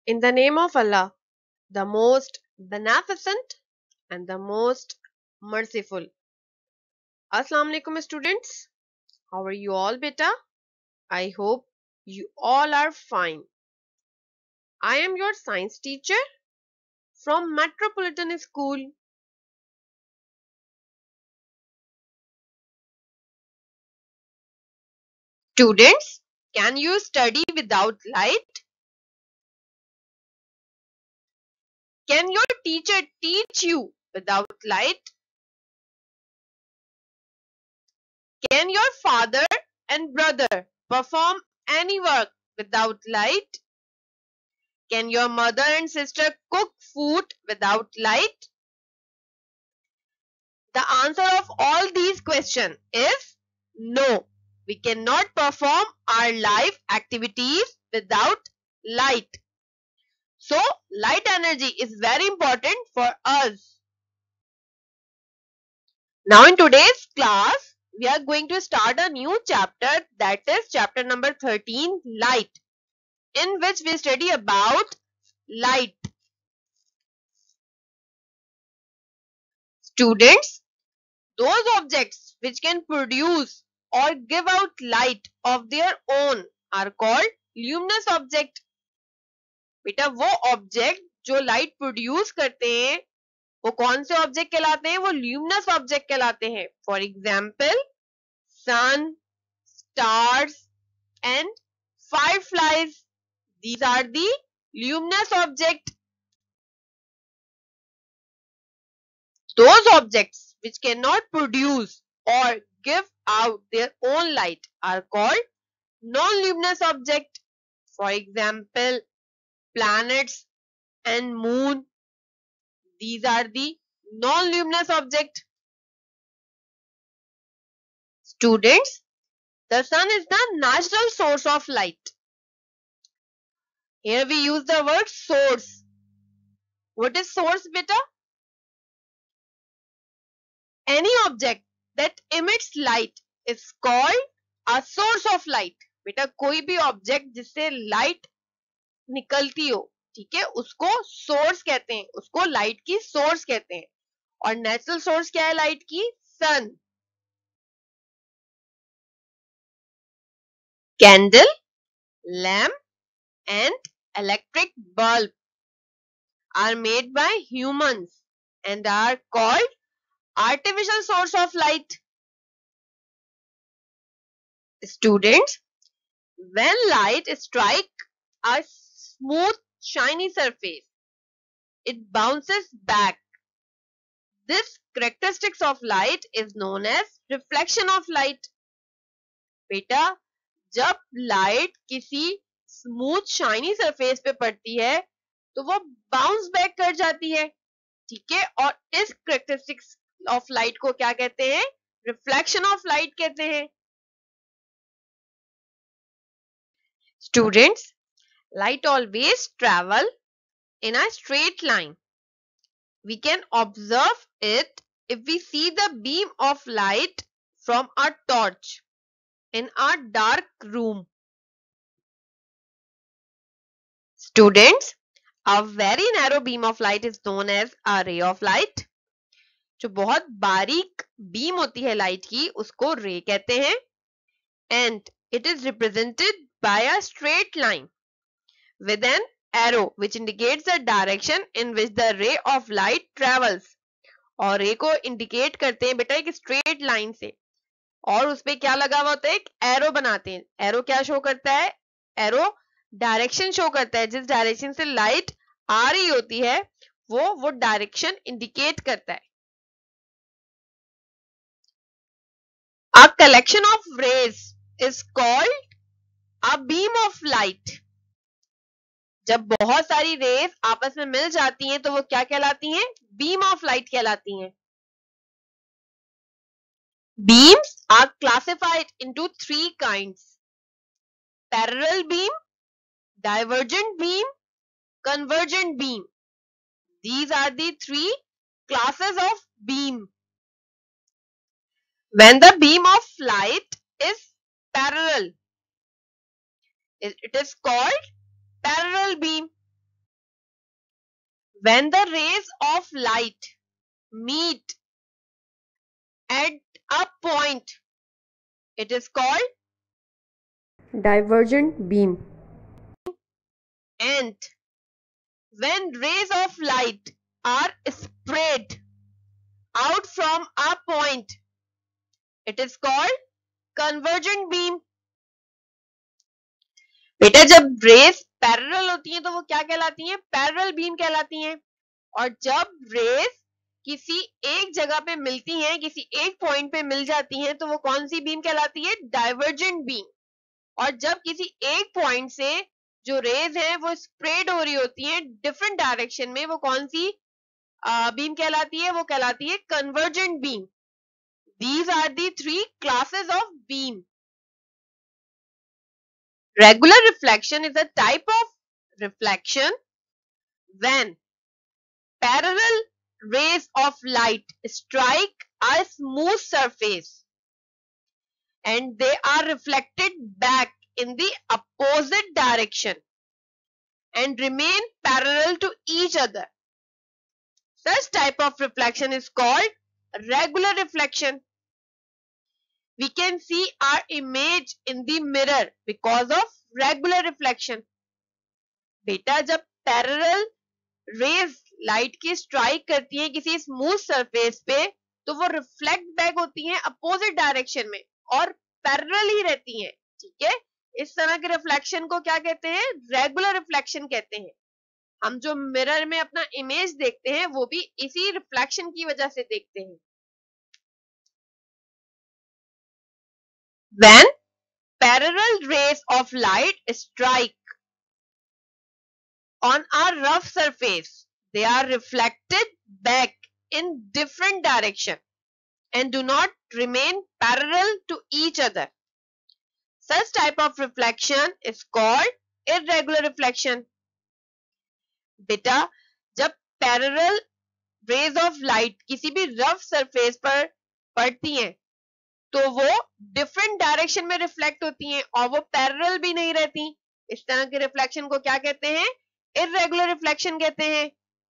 In the name of Allah, the most beneficent and the most merciful. Assalamu alaikum students. How are you all beta? I hope you all are fine. I am your science teacher from Metropolitan School. Students, can you study without light? Can your teacher teach you without light? Can your father and brother perform any work without light? Can your mother and sister cook food without light? The answer of all these questions is no. We cannot perform our life activities without light. So, light energy is very important for us. Now in today's class, we are going to start a new chapter, that is chapter number 13, light, in which we study about light. Students, those objects which can produce or give out light of their own are called luminous object. बेटा वो object जो light produce करते हैं वो कौन से object कहलाते हैं? वो ल्यूमिनस ऑब्जेक्ट कहलाते हैं. For example sun, stars and fireflies. These are the luminous object. Those objects which cannot produce or give out their own light are called non-luminous object. For example, planets and moon. These are the non-luminous object. Students, the sun is the natural source of light. Here we use the word source. What is source, beta? Any object that emits light is called a source of light. बेटा कोई भी object जिससे light निकलती हो, ठीक है, उसको source कहते हैं, उसको लाइट की सोर्स कहते हैं. और नेचुरल सोर्स क्या है लाइट की? Sun. Candle, lamp and electric bulb are made by humans and are called artificial source of light. Students, when light strikes a smooth shiny surface, it bounces back. This characteristics of light is known as reflection of light. बेटा जब light किसी smooth shiny surface पे पड़ती है तो वो bounce back कर जाती है, ठीक है, और इस करेक्टरिस्टिक्स ऑफ लाइट को क्या कहते हैं? रिफ्लेक्शन ऑफ लाइट कहते हैं. Students, light always travel in a straight line. We can observe it if we see the beam of light from a torch in a dark room. Students, a very narrow beam of light is known as a ray of light. जो बहुत बारीक beam होती है light की उसको रे कहते हैं. And it is represented by a straight line with an arrow which indicates the direction in which the ray of light travels. और रे को इंडिकेट करते हैं बेटा एक स्ट्रेट लाइन से, और उसपे क्या लगा हुआ होता है? एक एरो बनाते हैं. एरो क्या शो करता है? एरो डायरेक्शन शो करता है. जिस डायरेक्शन से लाइट आ रही होती है वो डायरेक्शन इंडिकेट करता है. A collection of rays is called a beam of light. जब बहुत सारी रेस आपस में मिल जाती हैं तो वो क्या कहलाती हैं? बीम ऑफ लाइट कहलाती हैं. Beams are classified into three kinds: parallel beam, divergent beam, convergent beam. These are the three classes of beam. When the beam of light is parallel, it is called parallel beam. When the rays of light meet at a point, it is called divergent beam. and when rays of light are spread out from a point, it is called convergent beam. बेटा जब race parallel होती हैं तो वो क्या कहलाती हैं? Parallel beam कहलाती हैं। और जब रेस किसी एक जगह पे मिलती हैं, किसी एक पॉइंट पे मिल जाती हैं, तो वो कौन सी बीम कहलाती है? Divergent beam. और जब किसी एक पॉइंट से जो रेज हैं वो स्प्रेड हो रही होती हैं डिफरेंट डायरेक्शन में, वो कौन सी बीम कहलाती है? वो कहलाती है convergent beam. These are the three classes of beam. Regular reflection is a type of reflection when parallel rays of light strike a smooth surface and they are reflected back in the opposite direction and remain parallel to each other. Such type of reflection is called regular reflection. We can see our image in the mirror because of regular reflection. बेटा जब parallel rays light की strike करती हैं किसी smooth surface पे, तो वो reflect back होती हैं अपोजिट डायरेक्शन में और पैरेलल ही रहती हैं। ठीक है, इस तरह के रिफ्लेक्शन को क्या कहते हैं? रेगुलर रिफ्लेक्शन कहते हैं। हम जो मिरर में अपना इमेज देखते हैं वो भी इसी रिफ्लेक्शन की वजह से देखते हैं। When parallel rays of light strike on a rough surface, they are reflected back in different direction and do not remain parallel to each other. Such type of reflection is called irregular reflection. बेटा जब parallel rays of light किसी भी rough surface पर पड़ती हैं तो वो different direction में reflect होती हैं और वो parallel भी नहीं रहती। इस तरह के reflection को क्या कहते हैं? Irregular reflection कहते हैं।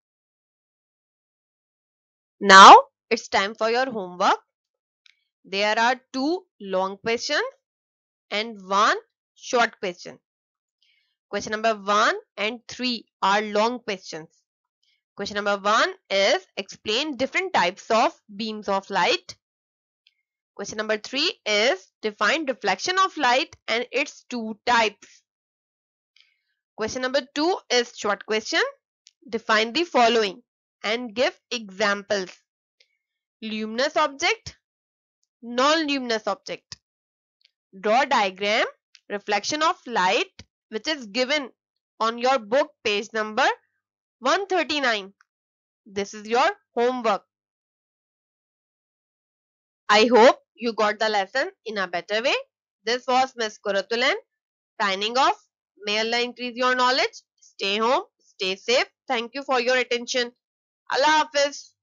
Now it's time for your homework. There are 2 long questions and 1 short question. Question number 1 and 3 are long questions. Question number 1 is explain different types of beams of light. Question number 3 is define reflection of light and its 2 types. Question number 2 is short question. Define the following and give examples. Luminous object, non-luminous object. Draw diagram, reflection of light, which is given on your book page number 139. This is your homework. I hope you got the lesson in a better way. This was Miss Kuratulan signing off. May Allah increase your knowledge. Stay home, stay safe. Thank you for your attention. Allah Hafiz.